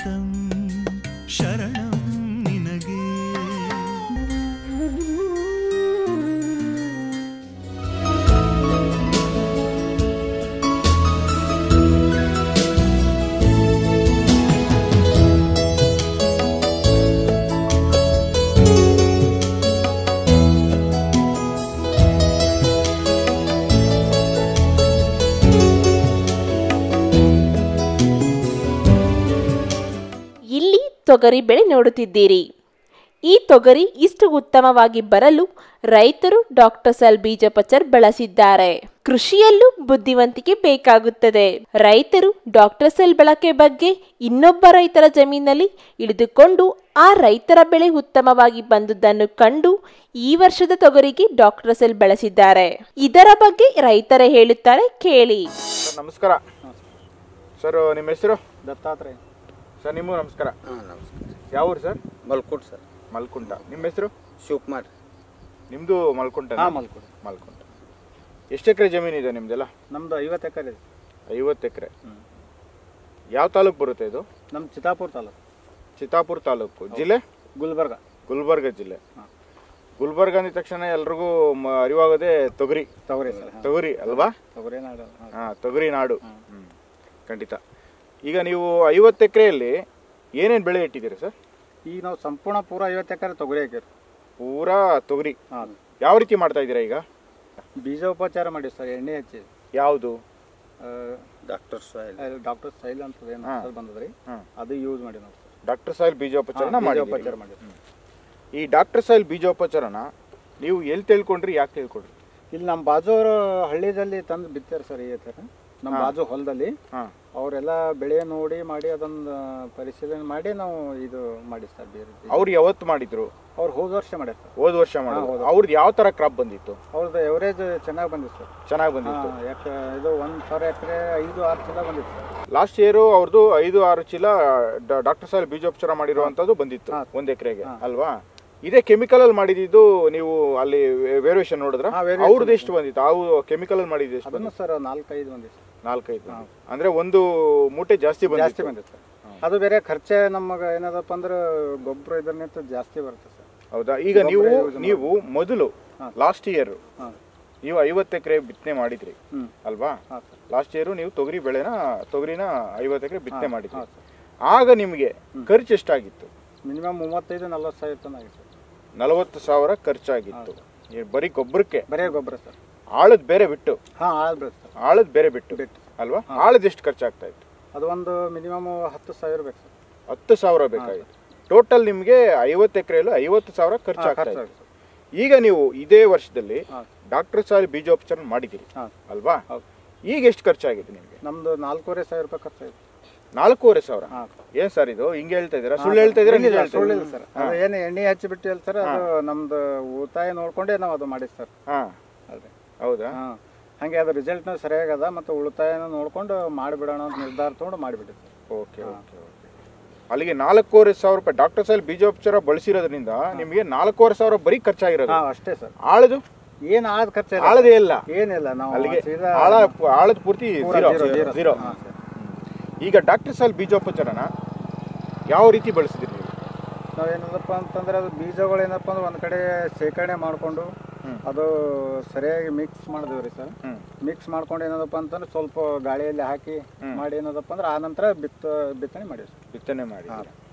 ಶರಣಂ ಶರಣಂ ನಿನಗೆ. ತೊಗರಿ ಬೆಳೆ ನೋಡುತ್ತಿದ್ದೀರಿ. ಈ ತೊಗರಿ ಇಷ್ಟು ಉತ್ತಮವಾಗಿ ಬರಲು ರೈತರು ಡಾಕ್ಟರ್ ಸೆಲ್ ಬೀಜೋಪಚಾರ ಬಳಸಿದ್ದಾರೆ. ಕೃಷಿಯಲ್ಲೂ ಬುದ್ಧಿವಂತಿಕೆ ಬೇಕಾಗುತ್ತದೆ. ರೈತರು ಡಾಕ್ಟರ್ ಸೆಲ್ ಬಳಕೆ ಬಗ್ಗೆ ಇನ್ನೊಬ್ಬ ರೈತರ ಜಮೀನಲ್ಲಿ ಇಳಿದುಕೊಂಡು ಆ ರೈತರ ಬೆಳೆ ಉತ್ತಮವಾಗಿ ಬಂದುದನ್ನು ಕಂಡು ಈ ವರ್ಷದ ತೊಗರಿಗೆ ಡಾಕ್ಟರ್ ಸೆಲ್ ಬಳಸಿದ್ದಾರೆ. ಇದರ ಬಗ್ಗೆ ರೈತರೇ ಹೇಳುತ್ತಾರೆ, ಕೇಳಿ. ನಮಸ್ಕಾರ ಸರ್, ನಿಮ್ಮ ಹೆಸರು? ದತ್ತಾತ್ರೇಯ ಸರ್. ನಿಮಗೂ ನಮಸ್ಕಾರ. ನಮಸ್ಕಾರ. ಯಾವ ಊರು ಸರ್? ಮಲ್ಕುಂಟ ಸರ್. ಮಲ್ಕುಂಟ. ನಿಮ್ಮ ಹೆಸರು? ಶಿವಕುಮಾರ್. ನಿಮ್ಮದು ಮಲ್ಕುಂಟ? ಮಲ್ಕುಂಟ. ಮಲ್ಕುಂಟ. ಎಷ್ಟು ಎಕರೆ ಜಮೀನಿದೆ ನಿಮ್ದೆಲ್ಲ? ನಮ್ದು 50 ಎಕರೆ ಇದೆ. 50 ಎಕರೆ. ಯಾವ ತಾಲೂಕು ಬರುತ್ತೆ ಇದು? ನಮ್ಮ ಚಿತ್ತಾಪುರ ತಾಲೂಕು. ಚಿತ್ತಾಪುರ ತಾಲೂಕು. ಜಿಲ್ಲೆ? ಗುಲ್ಬರ್ಗ. ಗುಲ್ಬರ್ಗ ಜಿಲ್ಲೆ. ಗುಲ್ಬರ್ಗ ಅಂದ ತಕ್ಷಣ ಎಲ್ರಿಗೂ ಅರಿವಾಗೋದೇ ತೊಗರಿ. ತೊಗರಿ ಸರ್. ತೊಗರಿ ಅಲ್ವಾ? ತೊಗರಿ ನಾಡು. ತೊಗರಿ ನಾಡು. ಖಂಡಿತ. ಈಗ ನೀವು 50 ಎಕರೆಯಲ್ಲಿ ಏನೇನು ಬೆಳೆ ಇಟ್ಟಿದ್ದೀರಿ ಸರ್? ಈಗ ನಾವು ಸಂಪೂರ್ಣ ಪೂರ 50 ಎಕರೆ ತೊಗರಿ ಹಾಕಿರಿ. ಪೂರಾ ತೊಗರಿ. ಯಾವ ರೀತಿ ಮಾಡ್ತಾ ಇದ್ದೀರಾ ಈಗ? ಬೀಜೋಪಚಾರ ಮಾಡಿ ಸರ್. ಎಣ್ಣೆ ಹಚ್ಚಿ. ಯಾವುದು? ಡಾಕ್ಟರ್ ಸೈಲ್ ಅಂತ ಏನು ಬಂದದ್ರಿ, ಅದು ಯೂಸ್ ಮಾಡಿ ನಾವು. ಡಾಕ್ಟರ್ ಸಾಯಿಲ್ ಬೀಜೋಪಚಾರನ ಮಾಡಿ. ಈ ಡಾಕ್ಟರ್ ಸಾಯಿಲ್ ಬೀಜೋಪಚಾರನ ನೀವು ಎಲ್ಲಿ ತಿಳ್ಕೊಂಡ್ರಿ, ಯಾಕೆ ತಿಳ್ಕೊಂಡ್ರಿ? ಇಲ್ಲಿ ನಮ್ಮ ಬಾಜು ಅವರು ಹಳ್ಳಿದಲ್ಲಿ ತಂದು ಬಿತ್ತಾರ ಸರ್. ಈ ಥರ ನಮ್ಮ ಬಾಜು ಹೊಲದಲ್ಲಿ ಅವರೆಲ್ಲ ಬೆಳೆ ನೋಡಿ ಮಾಡಿ ಅದನ್ನ ಪರಿಶೀಲನೆ ಮಾಡಿ ನಾವು ಇದು ಮಾಡಿ ಸರ್. ಬೇರೆ ಅವ್ರು ಯಾವತ್ತು ಮಾಡಿದ್ರು? ಅವ್ರು ಹೋದ ವರ್ಷ ಮಾಡ್ಯಾರ ಸರ್. ಹೋದ ವರ್ಷ ಮಾಡಿದ್ರು. ಅವ್ರದ್ದು ಯಾವ ತರ ಕ್ರಾಪ್ ಬಂದಿತ್ತು? ಅವ್ರದ್ದು ಎವರೇಜ್ ಚೆನ್ನಾಗಿ ಬಂದಿತ್ತು ಸರ್. ಚೆನ್ನಾಗಿ ಬಂದಿತ್ತು. ಇದು 1,000 ಎಕರೆ 5-6 ಚೀಲ ಬಂದಿತ್ತು ಸರ್. ಲಾಸ್ಟ್ ಇಯರ್ ಅವ್ರದ್ದು 5-6 ಚೀಲ ಡಾಕ್ಟರ್ ಸಾಯಿಲ್ ಬೀಜೋಪಚಾರ ಮಾಡಿರುವಂತದ್ದು ಬಂದಿತ್ತು 1 ಎಕರೆಗೆ ಅಲ್ವಾ? ಇದೇ ಕೆಮಿಕಲ್ ಅಲ್ಲಿ ಮಾಡಿದ್ದು ನೀವು ಅಲ್ಲಿ ವೇರಿಯೇಷನ್ ನೋಡಿದ್ರ? ಅವ್ರದ್ದು ಎಷ್ಟು ಬಂದಿತ್ತು? ಅವು ಕೆಮಿಕಲ್ ಅಲ್ಲಿ ಮಾಡಿದ್ದು ಎಷ್ಟು ಬಂದಿತ್ತು ಸರ್? 4-5 ಬಂದಿತ್ತು. 4-5 ಅಂದ್ರೆ ಒಂದು ಮೂಟೆ ಜಾಸ್ತಿ ಬಂದಿತ್ತು ಸರ್. ಅದು ಬೇರೆ ಖರ್ಚೆ ನಮಗೆ ಏನದಪ್ಪ ಅಂದ್ರೆ ಗೊಬ್ಬರ ಇದರಿಂದ ಜಾಸ್ತಿ ಬರುತ್ತೆ ಸರ್. ಹೌದಾ? ಈಗ ನೀವು ಮೊದಲು ಲಾಸ್ಟ್ ಇಯರ್ ನೀವು 50 ಎಕರೆ ಬಿತ್ತನೆ ಮಾಡಿದ್ರಿ ಅಲ್ವಾ? ಲಾಸ್ಟ್ ಇಯರ್ ನೀವು ತೊಗರಿನ 50 ಎಕರೆ ಬಿತ್ತನೆ ಮಾಡಿದ್ರಿ. ಆಗ ನಿಮಗೆ ಖರ್ಚು ಎಷ್ಟಾಗಿತ್ತು? ಮಿನಿಮಮ್ 35-40 ಸಾವಿರ ತನಕ ಆಗಿತ್ತು. 40,000 ಖರ್ಚಾಗಿತ್ತು ಬರೀ ಗೊಬ್ಬರಕ್ಕೆ? ಬರೀ ಗೊಬ್ಬರ ಸರ್. ಆಳದ್ ಬೇರೆ ಬಿಟ್ಟು? ಆಳದ್ ಬೇರೆ ಬಿಟ್ಟು ಅಲ್ವಾ? ಆಳದ್ ಎಷ್ಟು ಖರ್ಚಾಗ್ತಾ ಇತ್ತು? ಅದು ಒಂದು ಮಿನಿಮಮ್ 10,000 ಬೇಕು ಸರ್. 10,000 ಬೇಕಾಗಿತ್ತು. ಟೋಟಲ್ ನಿಮ್ಗೆ 50 ಎಕರೆಯಲ್ಲೂ 50,000 ಖರ್ಚಾಗ್ತಾ ಇತ್ತು. ಈಗ ನೀವು ಇದೇ ವರ್ಷದಲ್ಲಿ ಡಾಕ್ಟರ್ ಸಾಯಿಲ್ ಬೀಜೋಪಚಾರ ಮಾಡಿದಿರಿ ಅಲ್ವಾ? ಈಗ ಎಷ್ಟು ಖರ್ಚಾಗಿದೆ ನಿಮ್ಗೆ? ನಮ್ದು 4,500 ರೂಪಾಯಿ ಖರ್ಚಾಗಿತ್ತು. 4,500? ಏನ್ ಸರ್ ಇದು ಹಿಂಗೆ ಹೇಳ್ತಾ ಇದೀರಾ? ಸುಳ್ಳು ಹೇಳ್ತಾ ಇದೀರಾ? ಸುಳ್ಳಿಲ್ಲ ಸರ್. ಅದು ಏನು ಎಣ್ಣೆ ಹಚ್ಚಿ ಬಿಟ್ಟು ಹೇಳ್ತಾರೆ, ಅದು ನಮ್ದು ಉಳಿತಾಯ ನೋಡ್ಕೊಂಡೇ ನಾವು ಅದು ಮಾಡಿದ್ ಸರ್. ಹೌದಾ? ಹಂಗೆ ಅದು ರಿಸಲ್ಟ್ನ ಸರಿಯಾಗದ ಮತ್ತು ಉಳಿತಾಯನ ನೋಡ್ಕೊಂಡು ಮಾಡಿಬಿಡೋಣ ಅಂತ ನಿರ್ಧಾರ ತಗೊಂಡು ಮಾಡಿಬಿಟ್ಟಿದ್ದೆ. Okay okay okay. ಅಲ್ಲಿಗೆ 4,500 ರೂಪಾಯಿ ಡಾಕ್ಟರ್ ಸಾಯಿಲ್ ಬೀಜೋಪಚಾರ ಬಳಸಿರೋದ್ರಿಂದ ನಿಮಗೆ 4,500 ಬರೀ ಖರ್ಚಾಗಿರೋದು ಅಷ್ಟೇ ಸರ್. ಆಳದು ಏನು ಆಳದ ಖರ್ಚು? ಆಳದೇ ಇಲ್ಲ, ಏನಿಲ್ಲ. ನಾವು ಅಲ್ಲಿಗೆ ಆಳದ ಪೂರ್ತಿ ಝೀರೋ. ಈಗ ಡಾಕ್ಟರ್ ಸಾಯಿಲ್ ಬೀಜೋಪಚಾರನ ಯಾವ ರೀತಿ ಬಳಸಿದ್ರಿ ನೀವು? ನಾವೇನಪ್ಪ ಅಂತಂದ್ರೆ ಅದು ಬೀಜಗಳು ಏನಪ್ಪ ಅಂದ್ರೆ ಒಂದ್ ಕಡೆ ಶೇಖರಣೆ ಮಾಡಿಕೊಂಡು ಅದು ಸರಿಯಾಗಿ ಮಿಕ್ಸ್ ಮಾಡಿದೇವ್ರಿ ಸರ್. ಮಿಕ್ಸ್ ಮಾಡ್ಕೊಂಡು ಏನದಪ್ಪ ಅಂತಂದ್ರೆ ಸ್ವಲ್ಪ ಗಾಳಿಯಲ್ಲಿ ಹಾಕಿ ಮಾಡಿ ಏನದಪ್ಪ ಅಂದ್ರೆ ಆ ನಂತರ ಬಿತ್ತನೆ ಮಾಡಿವಿ ಸರ್. ಬಿತ್ತನೆ ಮಾಡಿ.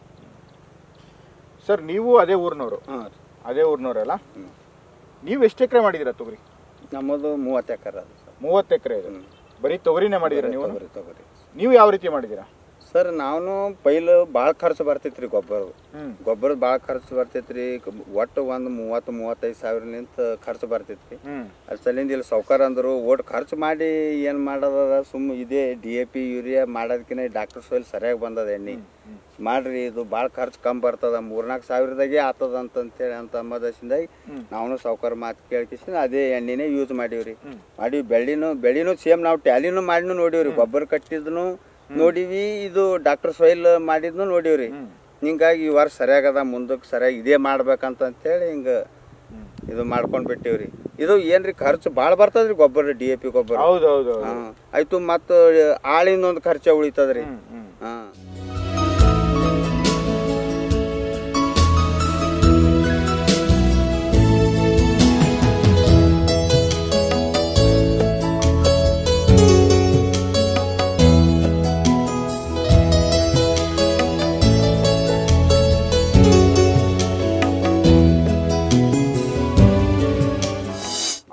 ಸರ್ ನೀವು ಅದೇ ಊರಿನವರು? ಅದೇ ಊರಿನವರಲ್ಲ. ನೀವು ಎಷ್ಟು ಎಕರೆ ಮಾಡಿದ್ದೀರಾ ತೊಗರಿ? ನಮ್ಮದು 30 ಎಕರೆ ಅದು ಸರ್. 30 ಎಕರೆ ಇದೆ. ಬರೀ ತೊಗರಿನೇ ಮಾಡಿದ್ದೀರಾ ನೀವು? ತೊಗರಿ. ನೀವು ಯಾವ ರೀತಿ ಮಾಡಿದ್ದೀರಾ ಸರ್? ನಾವು ಪೈಲು ಭಾಳ ಖರ್ಚು ಬರ್ತೈತ್ರಿ. ಗೊಬ್ಬರದ ಭಾಳ ಖರ್ಚು ಬರ್ತೈತ್ರಿ. ಒಟ್ಟು ಒಂದು 30-35 ಸಾವಿರಲಿಂತ ಖರ್ಚು ಬರ್ತೈತ್ರಿ. ಅದ್ರ ಸಲಿಂದ ಇಲ್ಲಿ ಸೌಕಾರ ಅಂದರು ಒಟ್ಟು ಖರ್ಚು ಮಾಡಿ ಏನು ಮಾಡೋದ ಸುಮ್ಮ ಇದೇ DAP ಯೂರಿಯಾ ಮಾಡೋದಕ್ಕಿಂತ ಡಾಕ್ಟರ್ ಸಾಯಿಲ್ ಸರಿಯಾಗಿ ಬಂದದ ಎಣ್ಣೆ ಮಾಡ್ರಿ, ಇದು ಭಾಳ ಖರ್ಚು ಕಮ್ಮಿ ಬರ್ತದ, 3-4 ಸಾವಿರದಾಗೆ ಆಗ್ತದ ಅಂತೇಳಿ ಅಂತ ಅಂಬದಸಿಂದಾಗಿ ನಾವು ಸೌಕಾರ ಮಾತು ಕೇಳ್ಕಿಸಿ ಅದೇ ಎಣ್ಣೆನೇ ಯೂಸ್ ಮಾಡೀವ್ರಿ. ಬೆಳಿನೂ ಸೇಮ್ ನಾವು ಟ್ಯಾಲಿನೂ ಮಾಡಿನೂ ನೋಡೀವ್ರಿ, ಗೊಬ್ಬರ ಕಟ್ಟಿದ್ನು ನೋಡಿವಿ, ಇದು ಡಾಕ್ಟರ್ ಸಾಯಿಲ್ ಮಾಡಿದ್ನು ನೋಡೀವ್ರಿ. ಹಿಂಗಾಗಿ ಈ ವರ್ಷ ಸರಿಯಾಗದ, ಮುಂದಕ್ಕೆ ಸರಿಯಾಗಿ ಇದೇ ಮಾಡ್ಬೇಕಂತೇಳಿ ಹಿಂಗೆ ಇದು ಮಾಡ್ಕೊಂಡು ಬಿಟ್ಟಿವ್ರಿ. ಇದು ಏನ್ರಿ ಖರ್ಚು ಭಾಳ ಬರ್ತದ್ರಿ ಗೊಬ್ಬರ, DAP ಗೊಬ್ಬರ. ಆಯ್ತು, ಮತ್ತು ಆಳಿನೊಂದು ಖರ್ಚು ಉಳಿತದ್ರಿ.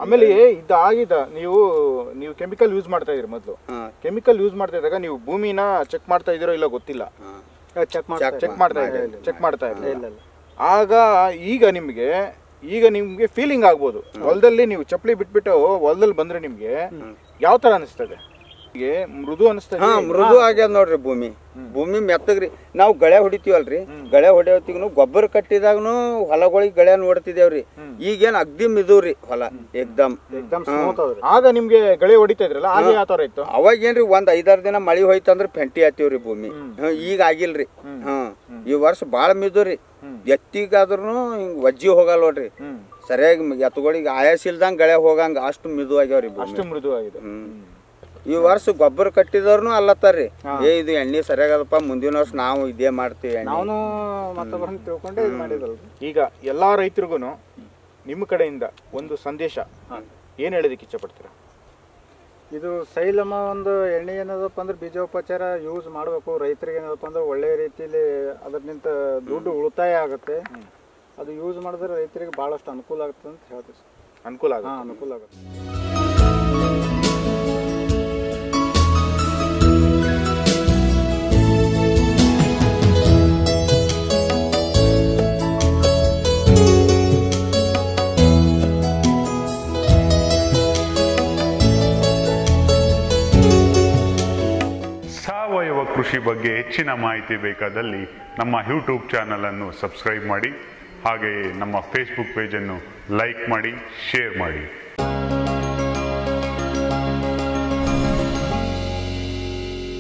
ಆಮೇಲೆ ಇದಾಗಿದ ನೀವು ಕೆಮಿಕಲ್ ಯೂಸ್ ಮಾಡ್ತಾ ಇದ್ರಿ ಮೊದಲು. ಕೆಮಿಕಲ್ ಯೂಸ್ ಮಾಡ್ತಾ ಇದ್ದಾಗ ನೀವು ಭೂಮಿನ ಚೆಕ್ ಮಾಡ್ತಾ ಇದೀರೋ ಇಲ್ಲ ಗೊತ್ತಿಲ್ಲ. ಚೆಕ್ ಮಾಡ್ತಾ ಇದ್ರಿ. ಆಗ ಈಗ ನಿಮ್ಗೆ ಫೀಲಿಂಗ್ ಆಗ್ಬೋದು. ಹೊಲದಲ್ಲಿ ನೀವು ಚಪ್ಪಲಿ ಬಿಟ್ಬಿಟ್ಟು ಹೊಲದಲ್ಲಿ ಬಂದ್ರೆ ನಿಮ್ಗೆ ಯಾವ ತರ ಅನಿಸ್ತದೆ? ಮೃದು ಅನಿಸ್ತದೆ. ಮೃದು ಆಗ್ಯದ ನೋಡ್ರಿ ಭೂಮಿ ಮೆತ್ತಗ್ರಿ. ನಾವು ಗಳೆ ಹೊಡಿತೀವಲ್ರಿ, ಗಳೆ ಹೊಡಿಯೋತಿಗೂ ಗೊಬ್ಬರ ಕಟ್ಟಿದಾಗನು ಹೊಲಗಳಿಗೆ ಗಳೆ ನೋಡ್ತಿದೇವ್ರಿ. ಈಗೇನ್ ಅಗ್ದಿ ಮಿದುವ್ರಿ ಹೊಲ ಏಕ್ದಮ್. ಆಗ ನಿಮ್ಗೆ ಗಳೆ ಹೊಡಿತಾ ಇದ್ರಲ್ಲ, ಆಗ ಯಾವ ತರ ಇತ್ತು? ಅವಾಗ ಏನ್ರಿ ಒಂದ್ 5-6 ದಿನ ಮಳಿ ಹೋಯ್ತಂದ್ರ ಫೆಂಟಿ ಆತೀವ್ರಿ ಭೂಮಿ. ಈಗ ಆಗಿಲ್ರಿ. ಈ ವರ್ಷ ಬಾಳ ಮಿದುವ್ರಿ. ಎತ್ತಿಗಾದ್ರೂ ಹಿಂಗ್ ವಜ್ಜಿ ಹೋಗಲ್ಲ ನೋಡ್ರಿ. ಸರಿಯಾಗಿ ಎತ್ತುಗಳಿಗೆ ಆಯಾಸ ಇಲ್ದಂಗ ಗಳೆ ಹೋಗಂಗ ಅಷ್ಟು ಮಿದು ಆಗ್ಯಾವ್ರಿ. ಅಷ್ಟು ಮೃದು ಆಗಿದೆ. ಈ ವರ್ಷ ಗೊಬ್ಬರ ಕಟ್ಟಿದವ್ರನು ಅಲ್ಲತ್ತಾರ್ರಿ, ಇದು ಎಣ್ಣೆ ಸರಿಯಾಗದಪ್ಪ, ಮುಂದಿನ ವರ್ಷ ನಾವು ಇದೇ ಮಾಡ್ತೀವಿ. ಈಗ ಎಲ್ಲಾ ರೈತರಿಗೂ ನಿಮ್ಮ ಕಡೆಯಿಂದ ಒಂದು ಸಂದೇಶ ಏನ್ ಹೇಳೋದಕ್ಕೆ ಇಷ್ಟಪಡ್ತೀರಾ? ಇದು ಸೈಲಮ ಒಂದು ಎಣ್ಣೆ ಏನದಪ್ಪ ಅಂದ್ರೆ ಬೀಜೋಪಚಾರ ಯೂಸ್ ಮಾಡಬೇಕು. ರೈತರಿಗೆ ಏನದಪ್ಪ ಅಂದ್ರೆ ಒಳ್ಳೆ ರೀತಿಯಲ್ಲಿ ಅದರಿಂದ ದುಡ್ಡು ಉಳಿತಾಯ ಆಗುತ್ತೆ. ಅದು ಯೂಸ್ ಮಾಡಿದ್ರೆ ರೈತರಿಗೆ ಭಾಳಷ್ಟು ಅನುಕೂಲ ಆಗುತ್ತೆ ಅಂತ ಹೇಳ್ತೀವಿ. ಅನುಕೂಲ ಆಗುತ್ತೆ. ಸಾವಯವ ಕೃಷಿ ಬಗ್ಗೆ ಹೆಚ್ಚಿನ ಮಾಹಿತಿ ಬೇಕಾದಲ್ಲಿ ನಮ್ಮ ಯೂಟ್ಯೂಬ್ ಚಾನಲನ್ನು ಸಬ್ಸ್ಕ್ರೈಬ್ ಮಾಡಿ, ಹಾಗೆಯೇ ನಮ್ಮ ಫೇಸ್ಬುಕ್ ಪೇಜನ್ನು ಲೈಕ್ ಮಾಡಿ, ಶೇರ್ ಮಾಡಿ.